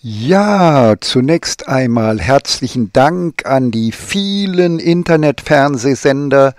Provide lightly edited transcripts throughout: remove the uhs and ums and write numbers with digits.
Ja, zunächst einmal herzlichen Dank an die vielen Internetfernsehsender,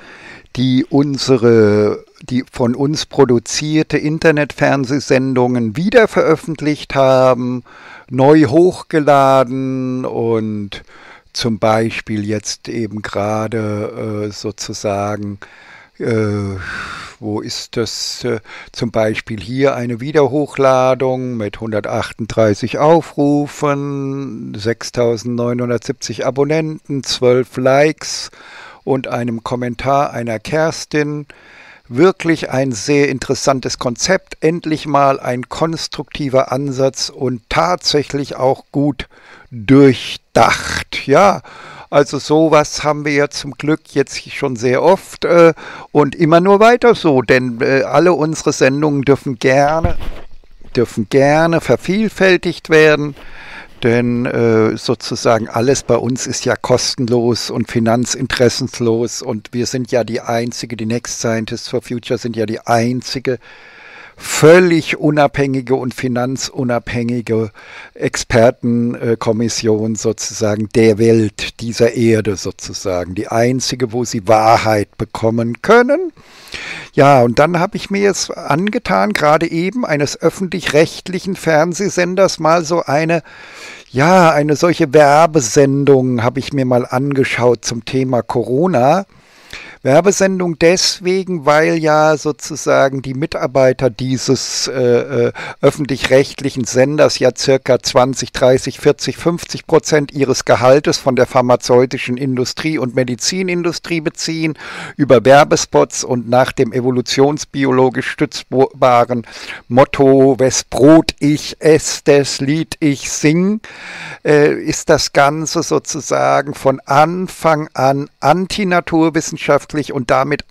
die von uns produzierte Internetfernsehsendungen wiederveröffentlicht haben, neu hochgeladen und zum Beispiel jetzt eben gerade sozusagen äh, wo ist das? Zum Beispiel hier eine Wiederhochladung mit 138 Aufrufen, 6.970 Abonnenten, 12 Likes und einem Kommentar einer Kerstin. Wirklich ein sehr interessantes Konzept, endlich mal ein konstruktiver Ansatz und tatsächlich auch gut durchdacht. Ja, also sowas haben wir ja zum Glück jetzt schon sehr oft und immer nur weiter so, denn alle unsere Sendungen dürfen gerne vervielfältigt werden. Denn sozusagen alles bei uns ist ja kostenlos und finanzinteressenslos und wir sind ja die Next Scientists for Future sind ja die einzige völlig unabhängige und finanzunabhängige Expertenkommission sozusagen der Welt, dieser Erde sozusagen. Die einzige, wo sie Wahrheit bekommen können. Ja, und dann habe ich mir jetzt angetan, gerade eben eines öffentlich-rechtlichen Fernsehsenders mal eine solche Werbesendung habe ich mir mal angeschaut zum Thema Corona. Werbesendung deswegen, weil ja sozusagen die Mitarbeiter dieses öffentlich-rechtlichen Senders ja circa 20, 30, 40, 50% ihres Gehaltes von der pharmazeutischen Industrie und Medizinindustrie beziehen, über Werbespots und nach dem evolutionsbiologisch stützbaren Motto, wes Brot ich ess, des Lied ich sing, ist das Ganze sozusagen von Anfang an antinaturwissenschaftlich und damit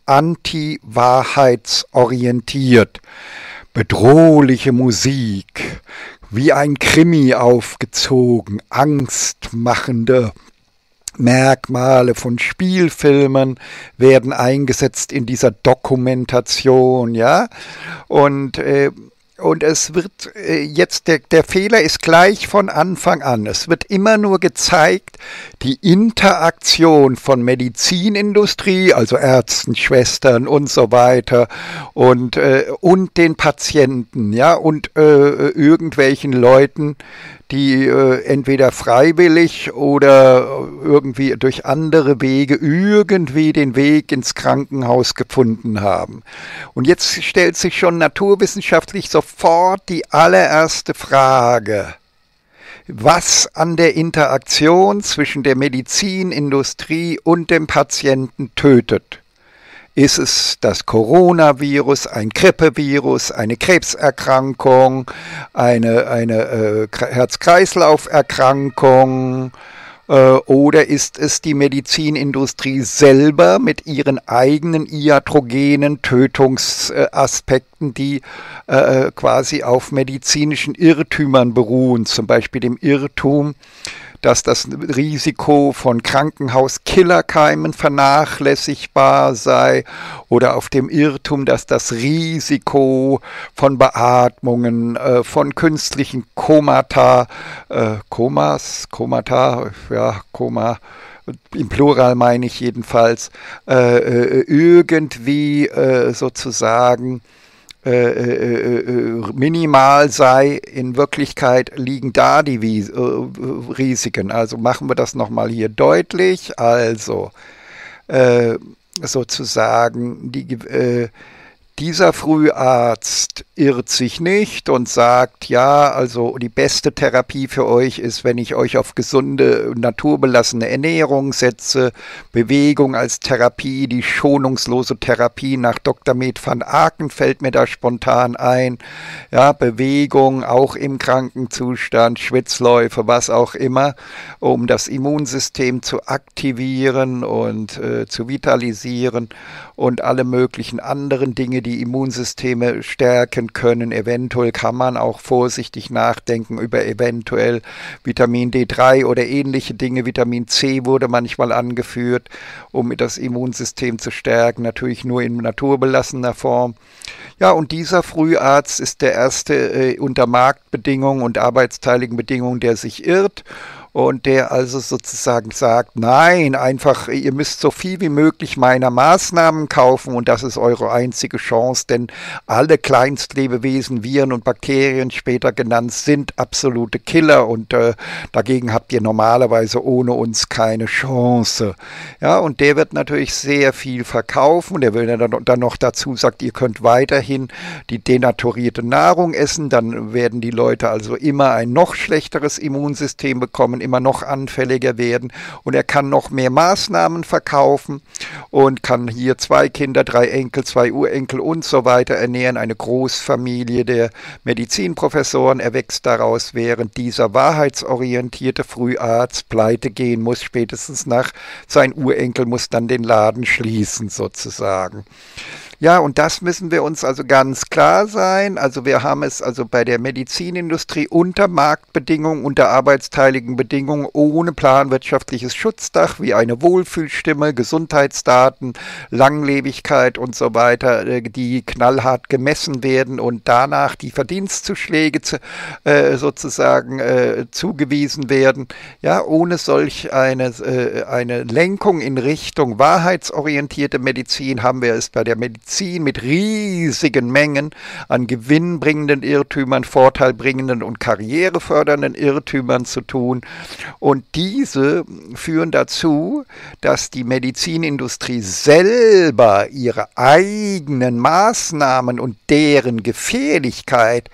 anti-wahrheitsorientiert. Bedrohliche Musik, wie ein Krimi aufgezogen, angstmachende Merkmale von Spielfilmen werden eingesetzt in dieser Dokumentation, ja, und es wird jetzt, der Fehler ist gleich von Anfang an. Es wird immer nur gezeigt, die Interaktion von Medizinindustrie, also Ärzten, Schwestern und so weiter und den Patienten, ja, und irgendwelchen Leuten, die entweder freiwillig oder irgendwie durch andere Wege irgendwie den Weg ins Krankenhaus gefunden haben. Und jetzt stellt sich schon naturwissenschaftlich sofort die allererste Frage: Was an der Interaktion zwischen der Medizinindustrie und dem Patienten tötet? Ist es das Coronavirus, ein Grippevirus, eine Krebserkrankung, eine Herz-Kreislauf-Erkrankung oder ist es die Medizinindustrie selber mit ihren eigenen iatrogenen Tötungsaspekten, die quasi auf medizinischen Irrtümern beruhen, zum Beispiel dem Irrtum, dass das Risiko von Krankenhauskillerkeimen vernachlässigbar sei oder auf dem Irrtum, dass das Risiko von Beatmungen, von künstlichen Komata, im Plural meine ich jedenfalls, irgendwie sozusagen minimal sei. In Wirklichkeit liegen da die Risiken. Also machen wir das nochmal hier deutlich. Also sozusagen dieser Früharzt irrt sich nicht und sagt, ja, also die beste Therapie für euch ist, wenn ich euch auf gesunde, naturbelassene Ernährung setze, Bewegung als Therapie, die schonungslose Therapie nach Dr. Med van Aken fällt mir da spontan ein, ja, Bewegung auch im Krankenzustand, Schwitzläufe, was auch immer, um das Immunsystem zu aktivieren und zu vitalisieren. und alle möglichen anderen Dinge, die Immunsysteme stärken können. Eventuell kann man auch vorsichtig nachdenken über eventuell Vitamin D3 oder ähnliche Dinge. Vitamin C wurde manchmal angeführt, um das Immunsystem zu stärken, natürlich nur in naturbelassener Form. Ja, und dieser Früharzt ist der erste unter Marktbedingungen und arbeitsteiligen Bedingungen, der sich irrt und der also sozusagen sagt, nein, einfach, ihr müsst so viel wie möglich meiner Maßnahmen kaufen und das ist eure einzige Chance, denn alle Kleinstlebewesen, Viren und Bakterien, später genannt, sind absolute Killer und dagegen habt ihr normalerweise ohne uns keine Chance. Ja, und der wird natürlich sehr viel verkaufen, der will dann noch dazu sagt, ihr könnt weiterhin die denaturierte Nahrung essen, dann werden die Leute also immer ein noch schlechteres Immunsystem bekommen, immer noch anfälliger werden und er kann noch mehr Maßnahmen verkaufen und kann hier 2 Kinder, 3 Enkel, 2 Urenkel und so weiter ernähren, eine Großfamilie der Medizinprofessoren erwächst daraus, während dieser wahrheitsorientierte Früharzt pleite gehen muss, spätestens sein Urenkel muss dann den Laden schließen sozusagen. Ja, und das müssen wir uns also ganz klar sein. Also wir haben es also bei der Medizinindustrie unter Marktbedingungen, unter arbeitsteiligen Bedingungen, ohne planwirtschaftliches Schutzdach, wie eine Wohlfühlstimme, Gesundheitsdaten, Langlebigkeit und so weiter, die knallhart gemessen werden und danach die Verdienstzuschläge sozusagen zugewiesen werden. Ja, ohne solch eine Lenkung in Richtung wahrheitsorientierte Medizin haben wir es bei der Medizin mit riesigen Mengen an gewinnbringenden Irrtümern, vorteilbringenden und karrierefördernden Irrtümern zu tun. Und diese führen dazu, dass die Medizinindustrie selber ihre eigenen Maßnahmen und deren Gefährlichkeit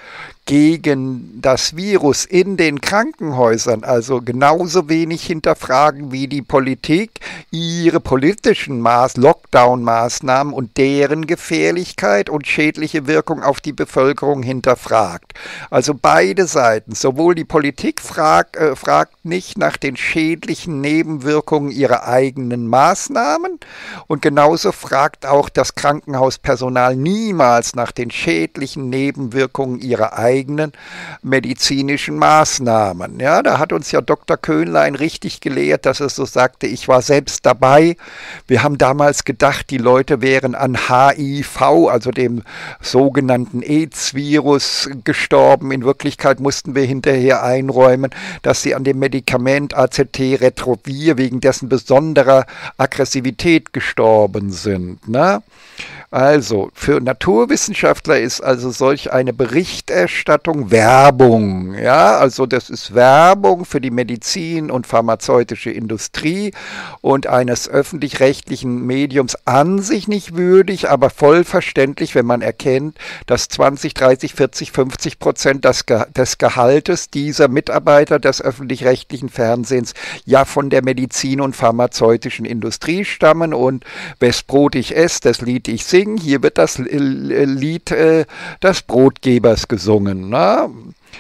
gegen das Virus in den Krankenhäusern also genauso wenig hinterfragen wie die Politik ihre politischen Lockdown-Maßnahmen und deren Gefährlichkeit und schädliche Wirkung auf die Bevölkerung hinterfragt. Also beide Seiten, sowohl die Politik fragt nicht nach den schädlichen Nebenwirkungen ihrer eigenen Maßnahmen und genauso fragt auch das Krankenhauspersonal niemals nach den schädlichen Nebenwirkungen ihrer eigenen medizinischen Maßnahmen. Ja, da hat uns ja Dr. Köhnlein richtig gelehrt, dass er so sagte, ich war selbst dabei. Wir haben damals gedacht, die Leute wären an HIV, also dem sogenannten AIDS-Virus, gestorben. In Wirklichkeit mussten wir hinterher einräumen, dass sie an dem Medikament AZT-Retrovir wegen dessen besonderer Aggressivität gestorben sind. Ne? Also, für Naturwissenschaftler ist also solch eine Berichterstattung Werbung. Ja, also das ist Werbung für die Medizin- und pharmazeutische Industrie und eines öffentlich-rechtlichen Mediums an sich nicht würdig, aber voll verständlich, wenn man erkennt, dass 20, 30, 40, 50% des Gehaltes dieser Mitarbeiter des öffentlich-rechtlichen Fernsehens ja von der Medizin- und pharmazeutischen Industrie stammen und wes Brot ich esse, das Lied ich singe. Hier wird das Lied des Brotgebers gesungen. Na?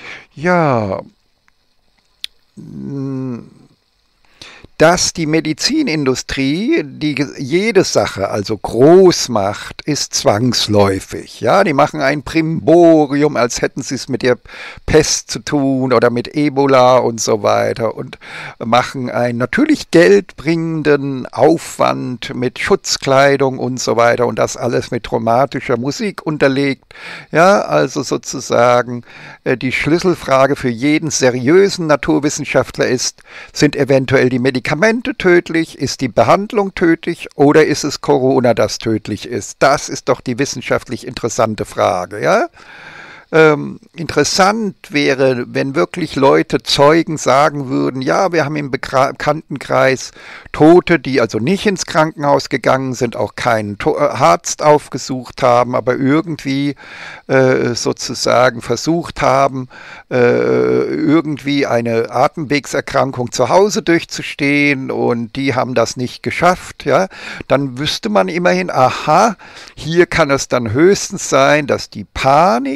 Ja, dass die Medizinindustrie jede Sache also groß macht, ist zwangsläufig. Ja, die machen ein Primborium, als hätten sie es mit der Pest zu tun oder mit Ebola und so weiter und machen einen natürlich geldbringenden Aufwand mit Schutzkleidung und so weiter und das alles mit traumatischer Musik unterlegt. Ja, also sozusagen die Schlüsselfrage für jeden seriösen Naturwissenschaftler ist, sind eventuell die Medikamente tödlich? Ist die Behandlung tödlich oder ist es Corona, das tödlich ist? Das ist doch die wissenschaftlich interessante Frage, ja? Interessant wäre, wenn wirklich Leute, Zeugen sagen würden, ja, wir haben im Bekanntenkreis Tote, die also nicht ins Krankenhaus gegangen sind, auch keinen Arzt aufgesucht haben, aber irgendwie sozusagen versucht haben, irgendwie eine Atemwegserkrankung zu Hause durchzustehen und die haben das nicht geschafft, ja, dann wüsste man immerhin, aha, hier kann es dann höchstens sein, dass die Panik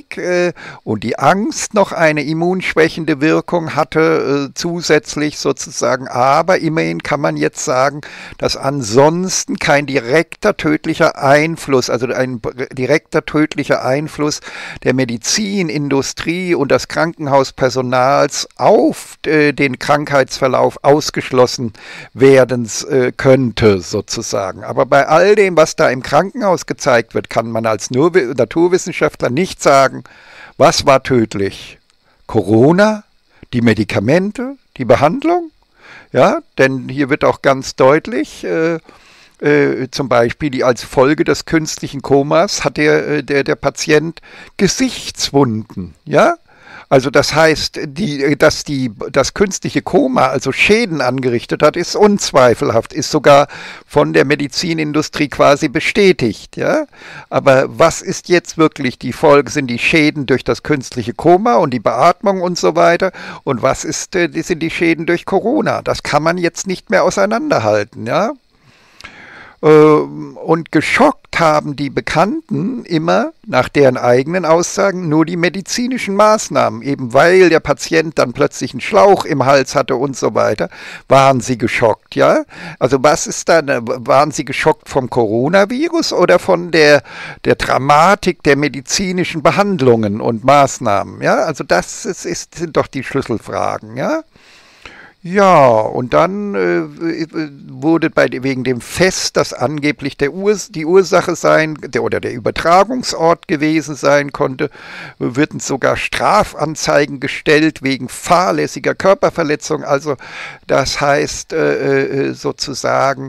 und die Angst noch eine immunschwächende Wirkung hatte, zusätzlich sozusagen. Aber immerhin kann man jetzt sagen, dass ansonsten kein direkter tödlicher Einfluss, also ein direkter tödlicher Einfluss der Medizinindustrie und des Krankenhauspersonals auf den Krankheitsverlauf ausgeschlossen werden könnte, sozusagen. Aber bei all dem, was da im Krankenhaus gezeigt wird, kann man als Naturwissenschaftler nicht sagen, was war tödlich? Corona, die Medikamente, die Behandlung? Ja, denn hier wird auch ganz deutlich, zum Beispiel als Folge des künstlichen Komas hat der Patient Gesichtswunden, ja? Also das heißt, dass das künstliche Koma also Schäden angerichtet hat, ist unzweifelhaft, ist sogar von der Medizinindustrie quasi bestätigt. Ja? Aber was ist jetzt wirklich die Folge? Sind die Schäden durch das künstliche Koma und die Beatmung und so weiter? Und was sind die Schäden durch Corona? Das kann man jetzt nicht mehr auseinanderhalten. Ja? Und geschockt haben die Bekannten immer, nach deren eigenen Aussagen, nur die medizinischen Maßnahmen. Eben weil der Patient dann plötzlich einen Schlauch im Hals hatte und so weiter, waren sie geschockt. Ja? Also was ist dann, waren sie geschockt vom Coronavirus oder von der Dramatik der medizinischen Behandlungen und Maßnahmen? Ja? Also das sind doch die Schlüsselfragen. Ja? Ja, und dann wurde wegen dem Fest, das angeblich die Ursache sein, oder der Übertragungsort gewesen sein konnte, würden sogar Strafanzeigen gestellt wegen fahrlässiger Körperverletzung. Also das heißt sozusagen,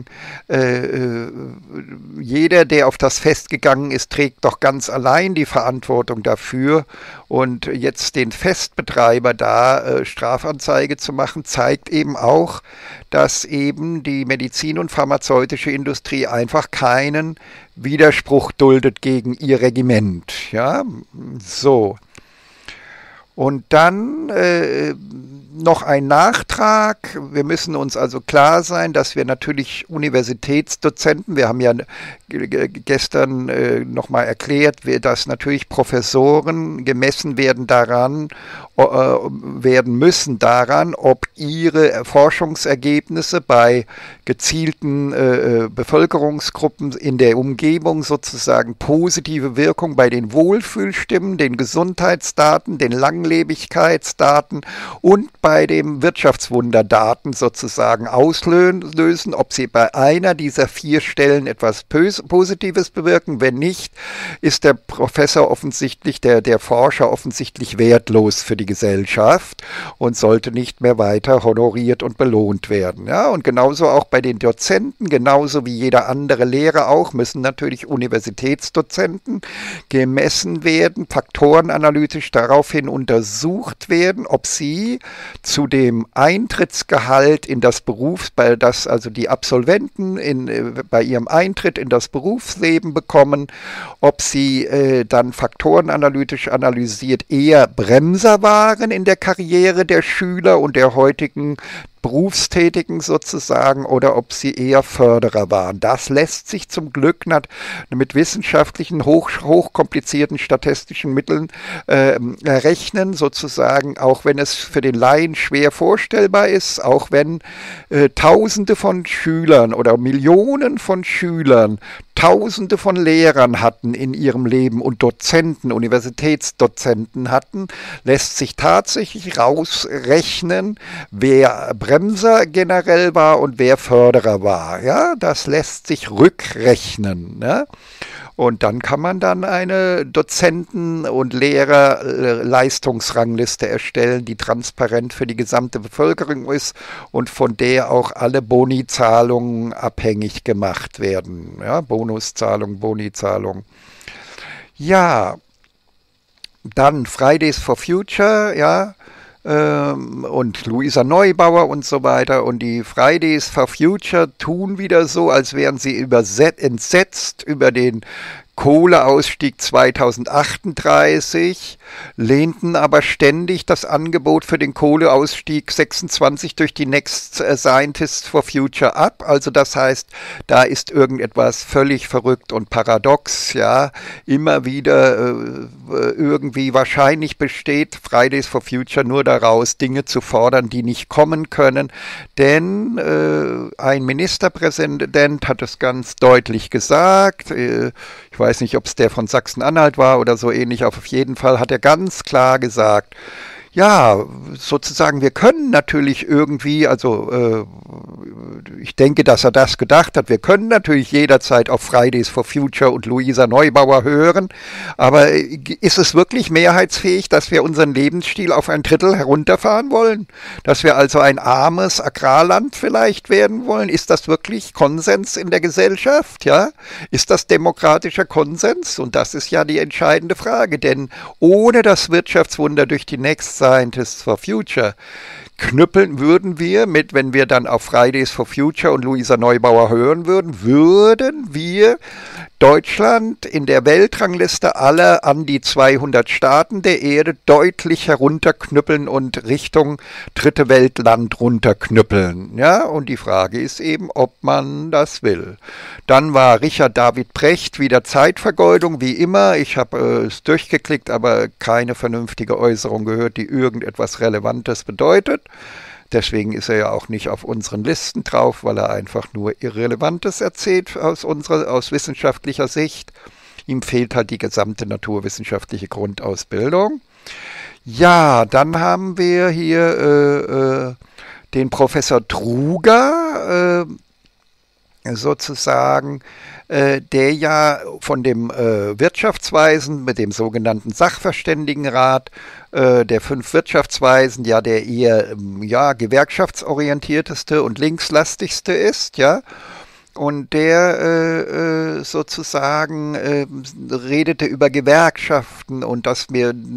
jeder, der auf das Fest gegangen ist, trägt doch ganz allein die Verantwortung dafür. Und jetzt den Festbetreiber da Strafanzeige zu machen, zeigt eben auch, dass eben die Medizin- und pharmazeutische Industrie einfach keinen Widerspruch duldet gegen ihr Regiment. Ja, so. Und dann noch ein Nachtrag. Wir müssen uns also klar sein, dass wir natürlich Universitätsdozenten, wir haben ja gestern nochmal erklärt, dass natürlich Professoren gemessen werden müssen daran, ob ihre Forschungsergebnisse bei gezielten Bevölkerungsgruppen in der Umgebung sozusagen positive Wirkung bei den Wohlfühlstimmen, den Gesundheitsdaten, den Langlebigkeitsdaten und bei den Wirtschaftswunderdaten sozusagen auslösen, ob sie bei einer dieser 4 Stellen etwas Positives bewirken. Wenn nicht, ist der Professor offensichtlich, der Forscher offensichtlich wertlos für die Gesellschaft und sollte nicht mehr weiter honoriert und belohnt werden. Ja, und genauso auch bei den Dozenten, genauso wie jeder andere Lehrer auch, müssen natürlich Universitätsdozenten gemessen werden, faktorenanalytisch daraufhin untersucht werden, ob sie zu dem Eintrittsgehalt in das das also die Absolventen bei ihrem Eintritt in das Berufsleben bekommen, ob sie dann faktorenanalytisch analysiert eher Bremser waren in der Karriere der Schüler und der heutigen Berufstätigen sozusagen oder ob sie eher Förderer waren. Das lässt sich zum Glück mit wissenschaftlichen, hochkomplizierten statistischen Mitteln rechnen, sozusagen, auch wenn es für den Laien schwer vorstellbar ist, auch wenn Tausende von Schülern oder Millionen von Schülern Tausende von Lehrern hatten in ihrem Leben und Dozenten, Universitätsdozenten hatten, lässt sich tatsächlich rausrechnen, wer Bremser generell war und wer Förderer war. Ja, das lässt sich rückrechnen. Ne? Und dann kann man dann eine Dozenten- und Lehrer-Leistungsrangliste erstellen, die transparent für die gesamte Bevölkerung ist und von der auch alle Bonizahlungen abhängig gemacht werden. Ja, Bonuszahlung, Bonizahlung. Ja, dann Fridays for Future, ja, und Luisa Neubauer und so weiter. Und die Fridays for Future tun wieder so, als wären sie entsetzt über den Kohleausstieg 2038, lehnten aber ständig das Angebot für den Kohleausstieg 26 durch die Next Scientists for Future ab. Also das heißt, da ist irgendetwas völlig verrückt und paradox, ja, immer wieder irgendwie wahrscheinlich besteht Fridays for Future nur daraus, Dinge zu fordern, die nicht kommen können, denn ein Ministerpräsident hat es ganz deutlich gesagt, ich weiß nicht, ob es der von Sachsen-Anhalt war oder so ähnlich, auf jeden Fall hat er ganz klar gesagt, ja, sozusagen, wir können natürlich irgendwie, also ich denke, dass er das gedacht hat, wir können natürlich jederzeit auf Fridays for Future und Luisa Neubauer hören, aber ist es wirklich mehrheitsfähig, dass wir unseren Lebensstil auf ein Drittel herunterfahren wollen? Dass wir also ein armes Agrarland vielleicht werden wollen? Ist das wirklich Konsens in der Gesellschaft? Ja? Ist das demokratischer Konsens? Und das ist ja die entscheidende Frage, denn ohne das Wirtschaftswunder durch die Next Scientists for Future knüppeln würden wir wenn wir dann auf Fridays for Future und Luisa Neubauer hören würden wir Deutschland in der Weltrangliste aller an die 200 Staaten der Erde deutlich herunterknüppeln und Richtung dritte Weltland runterknüppeln. Ja, und die Frage ist eben, ob man das will. Dann war Richard David Precht wieder Zeitvergeudung, wie immer. Ich habe es durchgeklickt, aber keine vernünftige Äußerung gehört, die irgendetwas Relevantes bedeutet. Deswegen ist er ja auch nicht auf unseren Listen drauf, weil er einfach nur Irrelevantes erzählt aus wissenschaftlicher Sicht. Ihm fehlt halt die gesamte naturwissenschaftliche Grundausbildung. Ja, dann haben wir hier den Professor Truger, sozusagen, der ja von dem Wirtschaftsweisen mit dem sogenannten Sachverständigenrat der 5 Wirtschaftsweisen ja der eher gewerkschaftsorientierteste und linkslastigste ist, ja. Und der sozusagen redete über Gewerkschaften und dass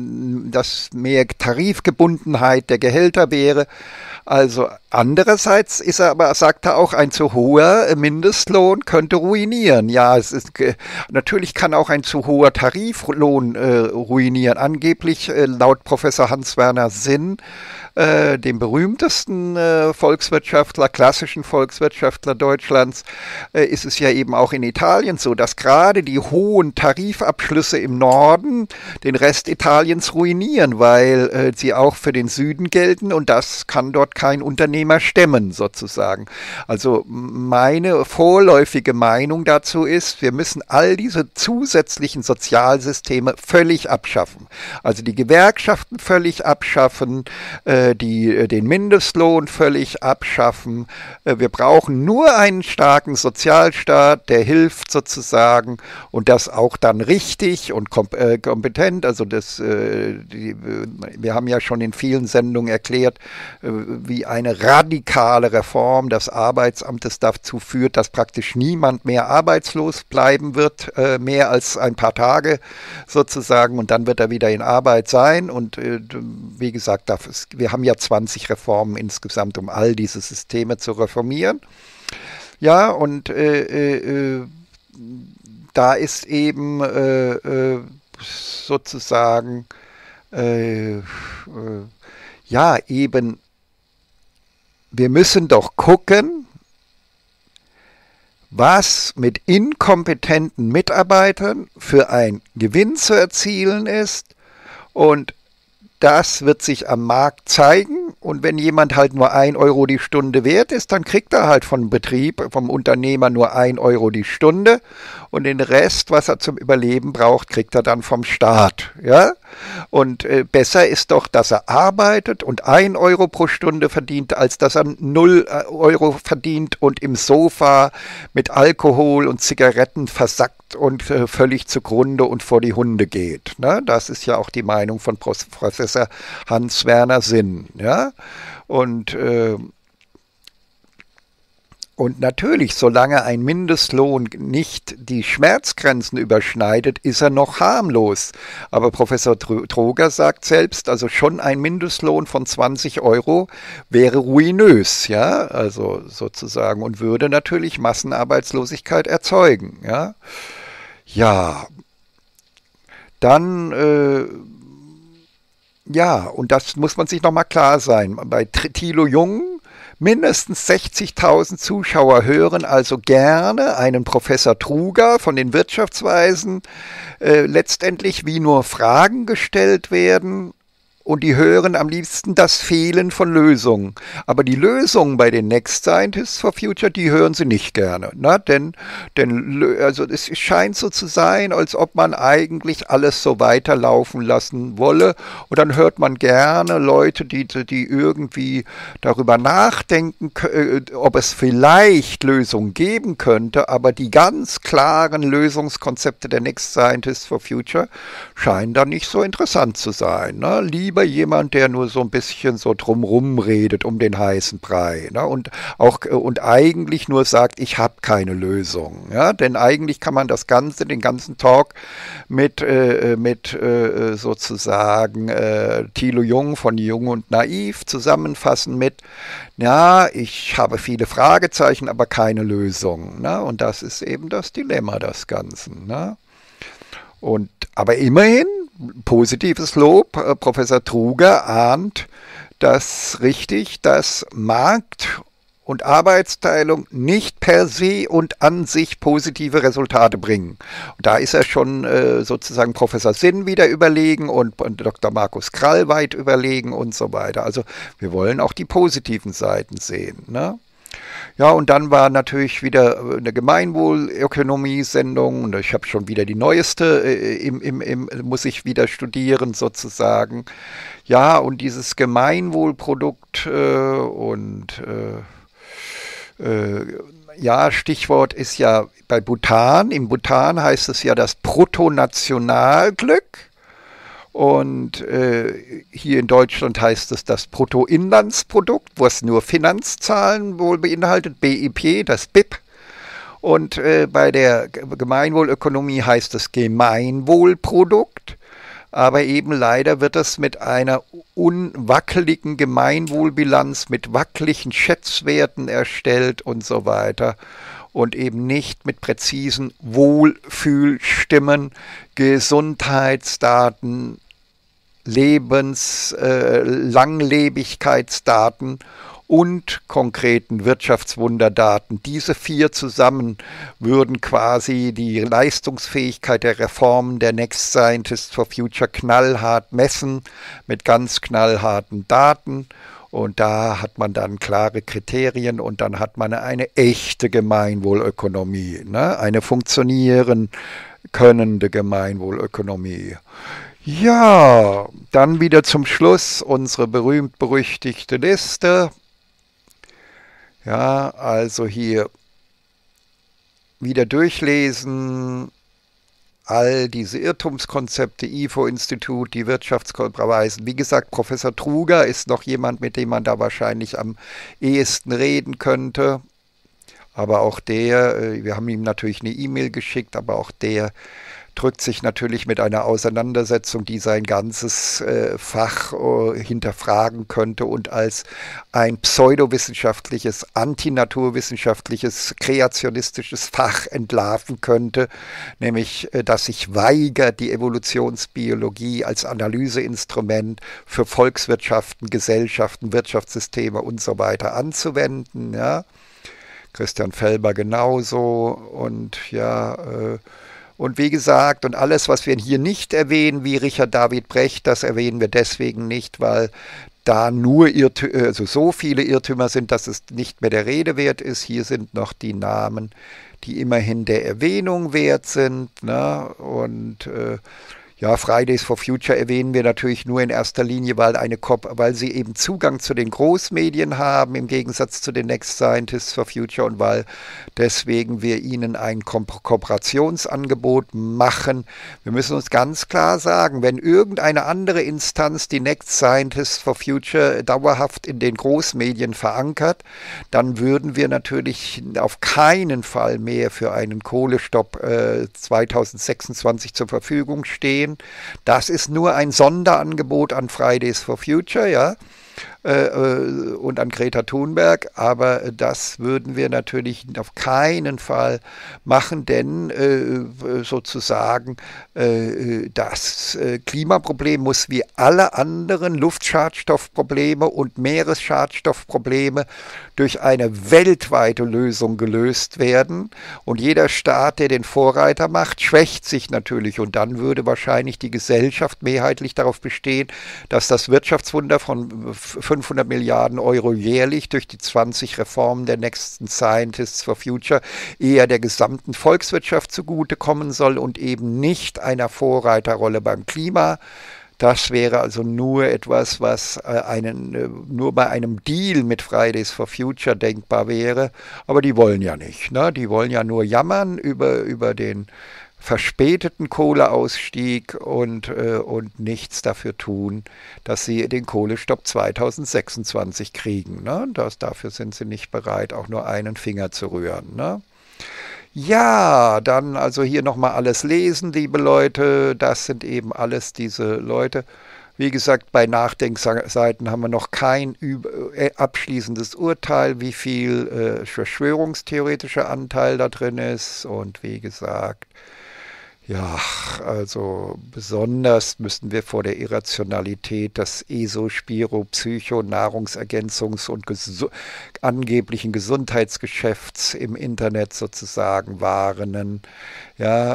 mehr Tarifgebundenheit der Gehälter wäre. Also andererseits sagt er auch, ein zu hoher Mindestlohn könnte ruinieren. Ja, natürlich kann auch ein zu hoher Tariflohn ruinieren. Angeblich laut Professor Hans-Werner Sinn, dem berühmtesten klassischen Volkswirtschaftler Deutschlands, ist es ja eben auch in Italien so, dass gerade die hohen Tarifabschlüsse im Norden den Rest Italiens ruinieren, weil sie auch für den Süden gelten und das kann dort kein Unternehmer stemmen, sozusagen. Also meine vorläufige Meinung dazu ist, wir müssen all diese zusätzlichen Sozialsysteme völlig abschaffen. Also die Gewerkschaften völlig abschaffen, den Mindestlohn völlig abschaffen. Wir brauchen nur einen starken Sozialstaat, der hilft sozusagen und das auch dann richtig und kompetent. Also wir haben ja schon in vielen Sendungen erklärt, wie eine radikale Reform des Arbeitsamtes dazu führt, dass praktisch niemand mehr arbeitslos bleiben wird, mehr als ein paar Tage sozusagen, und dann wird er wieder in Arbeit sein. Und wie gesagt, wir haben ja 20 Reformen insgesamt, um all diese Systeme zu reformieren. Ja, und da ist eben sozusagen eben, wir müssen doch gucken, was mit inkompetenten Mitarbeitern für ein Gewinn zu erzielen ist, und das wird sich am Markt zeigen, und wenn jemand halt nur 1 Euro die Stunde wert ist, dann kriegt er halt vom Unternehmer nur 1 Euro die Stunde, und den Rest, was er zum Überleben braucht, kriegt er dann vom Staat. Ja? Und besser ist doch, dass er arbeitet und 1 Euro pro Stunde verdient, als dass er 0 Euro verdient und im Sofa mit Alkohol und Zigaretten versackt und völlig zugrunde und vor die Hunde geht. Ne? Das ist ja auch die Meinung von Professor Hans-Werner Sinn. Ja? Und natürlich, solange ein Mindestlohn nicht die Schmerzgrenzen überschneidet, ist er noch harmlos. Aber Professor Truger sagt selbst, also schon ein Mindestlohn von 20 Euro wäre ruinös, ja, also sozusagen, und würde natürlich Massenarbeitslosigkeit erzeugen, ja. Ja, dann, ja, und das muss man sich nochmal klar sein. Bei Thilo Jung mindestens 60.000 Zuschauer hören also gerne einen Professor Truger von den Wirtschaftsweisen, letztendlich wie nur Fragen gestellt werden. Und die hören am liebsten das Fehlen von Lösungen. Aber die Lösungen bei den Next Scientists for Future, die hören sie nicht gerne. Ne? Denn also es scheint so zu sein, als ob man eigentlich alles so weiterlaufen lassen wolle. Und dann hört man gerne Leute, die irgendwie darüber nachdenken, ob es vielleicht Lösungen geben könnte. Aber die ganz klaren Lösungskonzepte der Next Scientists for Future scheinen dann nicht so interessant zu sein. Ne? Lieber jemand, der nur so ein bisschen so drumrum redet um den heißen Brei, ne? Und eigentlich nur sagt, ich habe keine Lösung. Ja? Denn eigentlich kann man den ganzen Talk mit sozusagen Thilo Jung von Jung und Naiv zusammenfassen mit, ja, ich habe viele Fragezeichen, aber keine Lösung. Ne? Und das ist eben das Dilemma des Ganzen. Ne? Aber immerhin, positives Lob, Professor Truger ahnt das richtig, dass Markt und Arbeitsteilung nicht per se und an sich positive Resultate bringen. Und da ist er schon sozusagen Professor Sinn wieder überlegen und Dr. Markus Krall weit überlegen und so weiter. Also wir wollen auch die positiven Seiten sehen, ne? Ja, und dann war natürlich wieder eine Gemeinwohlökonomie-Sendung und ich habe schon wieder die neueste, muss ich wieder studieren sozusagen. Ja, und dieses Gemeinwohlprodukt ja, Stichwort ist ja bei Bhutan. Im Bhutan heißt es ja das Bruttonationalglück. Und hier in Deutschland heißt es das Bruttoinlandsprodukt, was nur Finanzzahlen wohl beinhaltet, BIP, das BIP. Und bei der Gemeinwohlökonomie heißt es Gemeinwohlprodukt. Aber eben leider wird das mit einer unwackeligen Gemeinwohlbilanz, mit wackeligen Schätzwerten erstellt und so weiter. Und eben nicht mit präzisen Wohlfühlstimmen, Gesundheitsdaten, Langlebigkeitsdaten und konkreten Wirtschaftswunderdaten. Diese 4 zusammen würden quasi die Leistungsfähigkeit der Reformen der Next Scientists for Future knallhart messen, mit ganz knallharten Daten. Und da hat man dann klare Kriterien und dann hat man eine echte Gemeinwohlökonomie, ne? Eine funktionieren könnende Gemeinwohlökonomie. Ja, dann wieder zum Schluss unsere berühmt-berüchtigte Liste. Ja, also hier wieder durchlesen, all diese Irrtumskonzepte, IFO-Institut, die Wirtschaftsweisen. Wie gesagt, Professor Truger ist noch jemand, mit dem man da wahrscheinlich am ehesten reden könnte. Aber auch der, wir haben ihm natürlich eine E-Mail geschickt, aber auch der drückt sich natürlich mit einer Auseinandersetzung, die sein ganzes Fach hinterfragen könnte und als ein pseudowissenschaftliches, antinaturwissenschaftliches, kreationistisches Fach entlarven könnte, nämlich, dass sich weigert, die Evolutionsbiologie als Analyseinstrument für Volkswirtschaften, Gesellschaften, Wirtschaftssysteme und so weiter anzuwenden. Ja? Christian Felber genauso und ja, und wie gesagt, und alles, was wir hier nicht erwähnen, wie Richard David Brecht, das erwähnen wir deswegen nicht, weil da nur also so viele Irrtümer sind, dass es nicht mehr der Rede wert ist. Hier sind noch die Namen, die immerhin der Erwähnung wert sind. Ne? Und ja, Fridays for Future erwähnen wir natürlich nur in erster Linie, weil sie eben Zugang zu den Großmedien haben, im Gegensatz zu den Next Scientists for Future und weil deswegen wir ihnen ein Kooperationsangebot machen. Wir müssen uns ganz klar sagen, wenn irgendeine andere Instanz die Next Scientists for Future dauerhaft in den Großmedien verankert, dann würden wir natürlich auf keinen Fall mehr für einen Kohlestopp 2026 zur Verfügung stehen. Das ist nur ein Sonderangebot an Fridays for Future, ja. und an Greta Thunberg, aber das würden wir natürlich auf keinen Fall machen, denn sozusagen das Klimaproblem muss wie alle anderen Luftschadstoffprobleme und Meeresschadstoffprobleme durch eine weltweite Lösung gelöst werden. Und jeder Staat, der den Vorreiter macht, schwächt sich natürlich. Und dann würde wahrscheinlich die Gesellschaft mehrheitlich darauf bestehen, dass das Wirtschaftswunder von 500 Milliarden Euro jährlich durch die 20 Reformen der nächsten Scientists for Future eher der gesamten Volkswirtschaft zugutekommen soll und eben nicht einer Vorreiterrolle beim Klima. Das wäre also nur etwas, was nur bei einem Deal mit Fridays for Future denkbar wäre. Aber die wollen ja nicht. Ne? Die wollen ja nur jammern über den verspäteten Kohleausstieg und nichts dafür tun, dass sie den Kohlestopp 2026 kriegen. Ne? Dafür sind sie nicht bereit, auch nur einen Finger zu rühren. Ne? Ja, dann also hier nochmal alles lesen, liebe Leute. Das sind eben alles diese Leute. Wie gesagt, bei Nachdenkseiten haben wir noch kein abschließendes Urteil, wie viel verschwörungstheoretischer Anteil da drin ist. Und wie gesagt, ja, also besonders müssen wir vor der Irrationalität des Nahrungsergänzungs- und angeblichen Gesundheitsgeschäfts im Internet sozusagen warnen. Ja,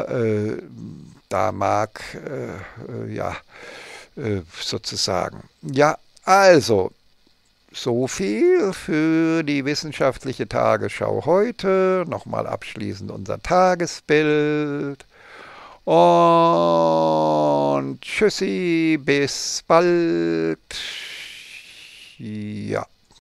da mag, ja, sozusagen. Ja, also, so viel für die wissenschaftliche Tagesschau heute. Nochmal abschließend unser Tagesbild. Und tschüssi, bis bald. Ja.